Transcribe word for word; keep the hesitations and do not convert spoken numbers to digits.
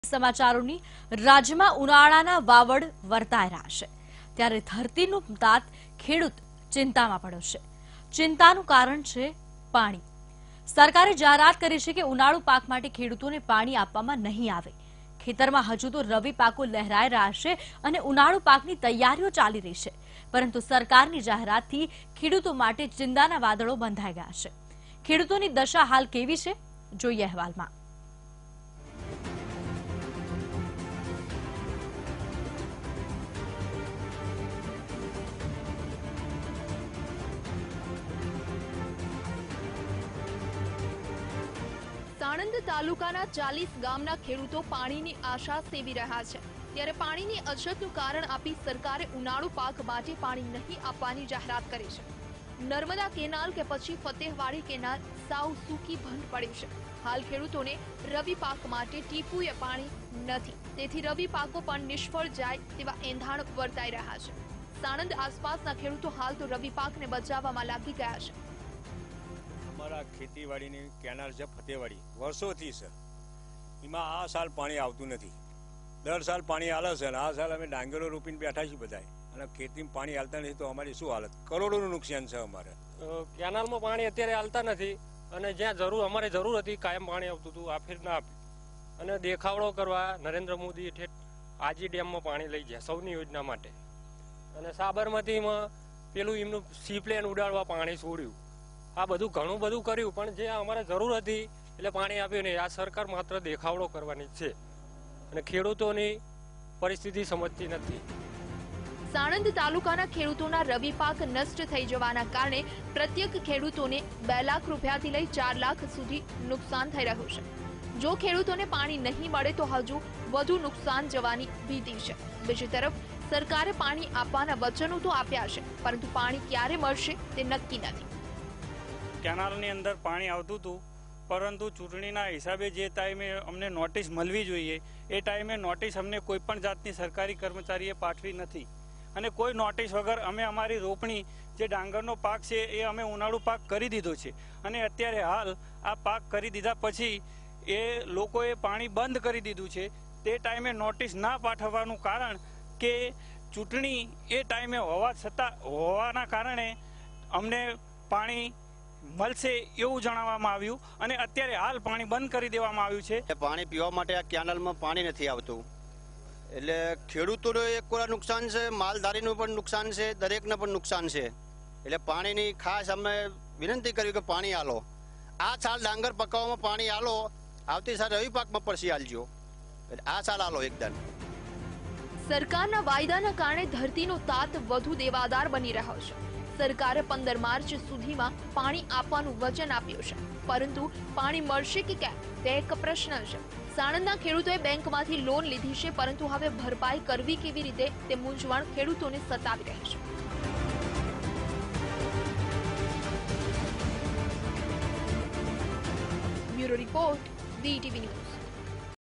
સમાચારોની રાજ્યમાં ઉનાળાના વાવડ વર્તાઈ રહ્યા છે ત્યારે ધરતીનું તાત ખેડૂત ચિંતામાં પડ્યો છે। ચિંતાનું કારણ છે પાણી। સરકારે જાહેરાત કરી છે કે ઉનાળુ પાક માટે ખેડૂતોને પાણી આપવામાં નહીં આવે। ખેતરમાં હજુ તો રવિ પાકો લહેરાઈ રહ્યા છે અને ઉનાળુ પાકની તૈયારીઓ ચાલી રહી છે, પરંતુ સરકારની જાહેરાતથી ખેડૂતો માટે ચિંતાના વાદળો બંધાઈ ગયા છે। ખેડૂતોની દશા હાલ કેવી છે, જોઈએ અહેવાલમાં। સાણંદ તાલુકાના ચાલીસ ગામના ખેડૂતો પાણીની આશા સેવી રહ્યા છે, ત્યારે પાણીની અછતનું કારણ આપી સરકારે ઉનાળુ પાક માટે પાણી નહીં આપવાની જાહેરાત કરી છે। નર્મદા કેનાલ કે પછી ફતેહવાડી કેનાલ સાવ સૂકી બંધ પડી છે। હાલ ખેડૂતોને રવિ પાક માટે ટીપુએ પાણી નથી, તેથી રવિ પાકો પણ નિષ્ફળ જાય તેવા એંધાણ વર્તાઈ રહ્યા છે। સાણંદ આસપાસના ખેડૂતો હાલ તો રવિ પાકને બચાવવામાં લાગી ગયા છે। અમારા ખેતીવાડીની કેનાલ છે ફતેહવાડી, વર્ષોથી છે, એમાં આ સાલ પાણી આવતું નથી। દર સાલ પાણી હાલે છે અને આ સાલ અમે ડાંગરો રોપીને બેઠા છીએ બધા, અને ખેતીમાં પાણી હાલતા નથી તો અમારી શું હાલત? કરોડોનું નુકસાન છે અમારે। કેનાલમાં પાણી અત્યારે હાલતા નથી અને જ્યાં જરૂર અમારે જરૂર હતી કાયમ પાણી આવતું હતું, આ ફેર ના આપ્યું। અને દેખાવડો કરવા નરેન્દ્ર મોદી ઠેઠ આજી ડેમમાં પાણી લઈ ગયા સૌની યોજના માટે, અને સાબરમતીમાં પેલું એમનું સી પ્લેન ઉડાડવા પાણી છોડ્યું। આ બધું ઘણું બધું કર્યું, પણ જે અમારે જરૂર હતી એટલે પાણી આપ્યું નહીં। આ સરકાર માત્ર દેખાવડો કરવાની છે અને ખેડૂતોની પરિસ્થિતિ સમજતી નથી। સાણંદ તાલુકાના ખેડૂતોના રવિ પાક નષ્ટ થઈ જવાના કારણે પ્રત્યેક ખેડૂતોને બે લાખ રૂપિયાથી લઈ ચાર લાખ સુધી નુકસાન થઈ રહ્યું છે। જો ખેડૂતોને પાણી નહીં મળે તો હજુ વધુ નુકસાન જવાની ભીતિ છે। બીજી તરફ સરકારે પાણી આપવાના વચનો તો આપ્યા છે, પરંતુ પાણી ક્યારે મળશે તે નક્કી નથી। કેનાલની અંદર પાણી આવતું હતું, પરંતુ ચૂંટણીના હિસાબે જે ટાઈમે અમને નોટિસ મળવી જોઈએ એ ટાઈમે નોટિસ અમને કોઈ પણ જાતની સરકારી કર્મચારીએ પાઠવી નથી, અને કોઈ નોટિસ વગર અમે અમારી રોપણી જે ડાંગરનો પાક છે એ અમે ઉનાળુ પાક કરી દીધો છે, અને અત્યારે હાલ આ પાક કરી દીધા પછી એ લોકોએ પાણી બંધ કરી દીધું છે। તે ટાઈમે નોટિસ ના પાઠવવાનું કારણ કે ચૂંટણી એ ટાઈમે હોવા છતાં હોવાના કારણે અમને પાણી મળશે એવું જણાવવામાં આવ્યું, અને અત્યારે હાલ પાણી બંધ કરી દેવામાં આવ્યું છે। પાણી પીવા માટે આ કેનાલમાં પાણી નથી આવતું, એટલે ખેડૂતોને એક કોઈ નુકસાન છે, માલધારીનું પણ નુકસાન છે, દરેકને પણ નુકસાન છે। એટલે પાણીની ખાસ અમે વિનંતી કરી કે પાણી આલો, આ સાલ ડાંગર પકાવવામાં પાણી આલો, આવતી સાલ રવિ પાકમાં પરસી આલજો, આ સાલ આલો એકદમ। સરકારના વાયદાના કારણે ધરતીનો તાત વધુ દેવાદાર બની રહ્યો છે। સરકારે પંદર માર્ચ સુધીમાં પાણી આપવાનું વચન આપ્યું છે, પરંતુ પાણી મળશે કે કેમ તે એક પ્રશ્ન છે। સાણંદના ખેડૂતોએ બેંકમાંથી લોન લીધી છે, પરંતુ હવે ભરપાઈ કરવી કેવી રીતે તે મૂંઝવણ ખેડૂતોને સતાવી રહી છે। Bureau report, VTV news.